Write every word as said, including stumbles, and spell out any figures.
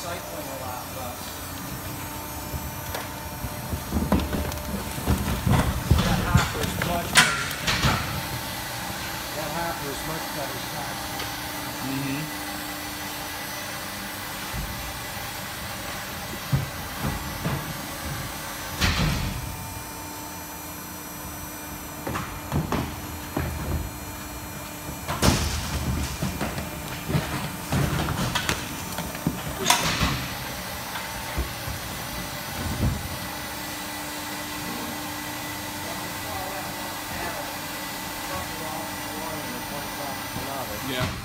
recycling a lot less. That hopper is much better. That hopper is much better size. Mm-hmm. Yeah.